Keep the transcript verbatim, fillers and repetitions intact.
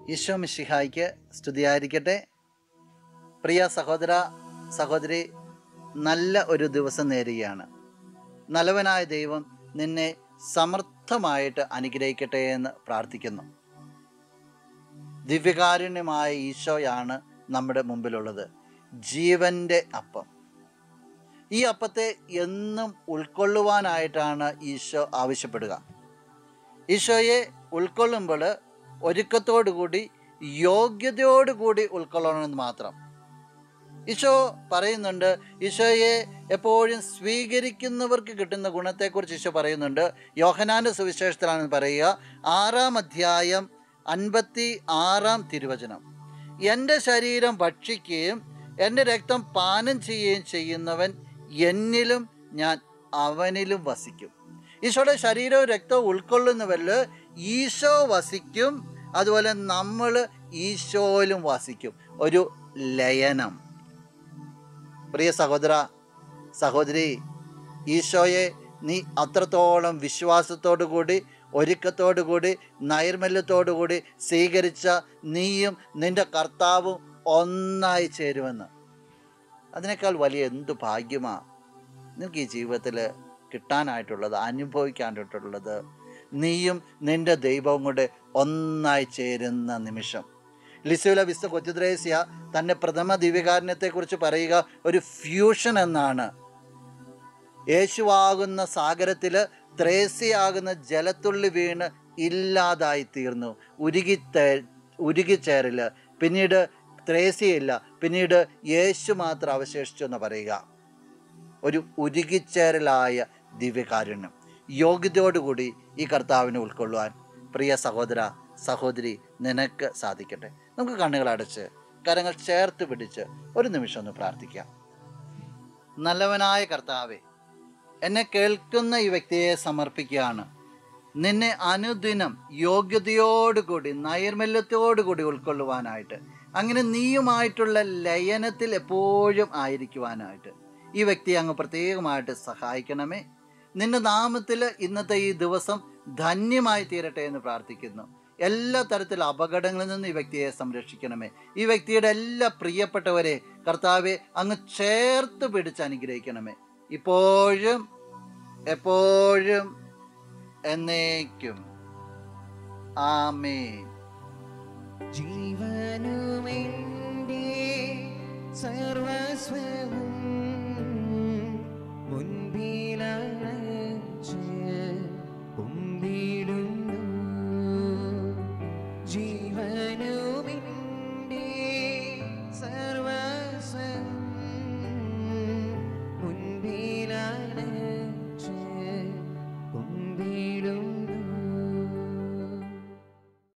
ഈശോ മിശിഹായ്ക്ക് സ്തുതിയായിരിക്കട്ടെ. പ്രിയ സഹോദര സഹോദരി, നല്ല ഒരു ദിവസം നേരുകയാണ്. നല്ലവനായ ദൈവം നിന്നെ സമർത്ഥമായിട്ട് അനുഗ്രഹിക്കട്ടെ എന്ന് പ്രാർത്ഥിക്കുന്നു. ദിവ്യകാരുണ്യമായ ഈശോയാണ് നമ്മുടെ മുമ്പിലുള്ളത്, ജീവൻ്റെ അപ്പം. ഈ അപ്പത്തെ എന്നും ഉൾക്കൊള്ളുവാനായിട്ടാണ് ഈശോ ആവശ്യപ്പെടുക. ഈശോയെ ഉൾക്കൊള്ളുമ്പോൾ ഒരുക്കത്തോടുകൂടി യോഗ്യതയോടുകൂടി ഉൾക്കൊള്ളണമെന്ന് മാത്രം. ഈശോ പറയുന്നുണ്ട്, ഈശോയെ എപ്പോഴും സ്വീകരിക്കുന്നവർക്ക് കിട്ടുന്ന ഗുണത്തെക്കുറിച്ച് ഈശോ പറയുന്നുണ്ട്. യോഹന്നാൻ്റെ സുവിശേഷത്തിലാണ് പറയുക, ആറാം അധ്യായം അൻപത്തി ആറാം തിരുവചനം, എൻ്റെ ശരീരം ഭക്ഷിക്കുകയും എൻ്റെ രക്തം പാനം ചെയ്യുകയും ചെയ്യുന്നവൻ എന്നിലും ഞാൻ അവനിലും വസിക്കും. ഈശോയുടെ ശരീരവും രക്തവും ഉൾക്കൊള്ളുന്നവരിൽ ഈശോ വസിക്കും, അതുപോലെ നമ്മൾ ഈശോയിലും വസിക്കും. ഒരു ലയനം. പ്രിയ സഹോദര സഹോദരി, ഈശോയെ നീ അത്രത്തോളം വിശ്വാസത്തോടു കൂടി, ഒരുക്കത്തോടു കൂടി, നൈർമല്യത്തോടു കൂടി സ്വീകരിച്ച നീയും നിൻ്റെ കർത്താവും ഒന്നായി ചേരുമെന്ന്. അതിനേക്കാൾ വലിയ എന്തു ഭാഗ്യമാണ് നിനക്ക് ഈ ജീവിതത്തിൽ കിട്ടാനായിട്ടുള്ളത്, അനുഭവിക്കാനായിട്ടുള്ളത്. നീയും നിൻ്റെ ദൈവവും കൂടെ ഒന്നായി ചേരുന്ന നിമിഷം. ലിസ്യൂല വിശുദ്ധ കൊച്ചുത്രേസ്യ തൻ്റെ പ്രഥമ ദിവ്യകാരുണ്യത്തെക്കുറിച്ച് പറയുക ഒരു ഫ്യൂഷൻ എന്നാണ്. യേശുവാകുന്ന സാഗരത്തിൽ ത്രേസ്യയാകുന്ന ജലത്തുള്ളി വീണ് ഇല്ലാതായി തീർന്നു. ഉരുകി ഉരുകിച്ചേരില്ല. പിന്നീട് ത്രേസ്യയില്ല, പിന്നീട് യേശു മാത്രം അവശേഷിച്ചു എന്ന് പറയുക. ഒരു ഉരുകിച്ചേരലായ ദിവ്യകാരുണ്യം. യോഗ്യതയോടുകൂടി ഈ കർത്താവിനെ ഉൾക്കൊള്ളുവാൻ പ്രിയ സഹോദര സഹോദരി നിനക്ക് സാധിക്കട്ടെ. നമുക്ക് കണ്ണുകൾ അടച്ച് കരങ്ങൾ ചേർത്ത് പിടിച്ച് ഒരു നിമിഷം ഒന്ന് പ്രാർത്ഥിക്കാം. നല്ലവനായ കർത്താവേ, എന്നെ കേൾക്കുന്ന ഈ വ്യക്തിയെ സമർപ്പിക്കുകയാണ്. നിന്നെ അനുദിനം യോഗ്യതയോടുകൂടി നൈർമല്യത്തോടുകൂടി ഉൾക്കൊള്ളുവാനായിട്ട്, അങ്ങനെ നീയുമായിട്ടുള്ള ലയനത്തിൽ എപ്പോഴും ആയിരിക്കുവാനായിട്ട് ഈ വ്യക്തിയെ അങ്ങ് പ്രത്യേകമായിട്ട് സഹായിക്കണമേ. നിന്റെ നാമത്തിൽ ഇന്നത്തെ ഈ ദിവസം ധന്യമായി തീരട്ടെ എന്ന് പ്രാർത്ഥിക്കുന്നു. എല്ലാ തരത്തിലുള്ള അപകടങ്ങളിൽ നിന്ന് ഈ വ്യക്തിയെ സംരക്ഷിക്കണമേ. ഈ വ്യക്തിയുടെ എല്ലാ പ്രിയപ്പെട്ടവരെ കർത്താവെ അങ്ങ് ചേർത്ത് പിടിച്ച് അനുഗ്രഹിക്കണമേ, ഇപ്പോഴും എപ്പോഴും എന്നേക്കും. ആമേൻ. ജീവനുമെൻ്റെ സർവസ്വവും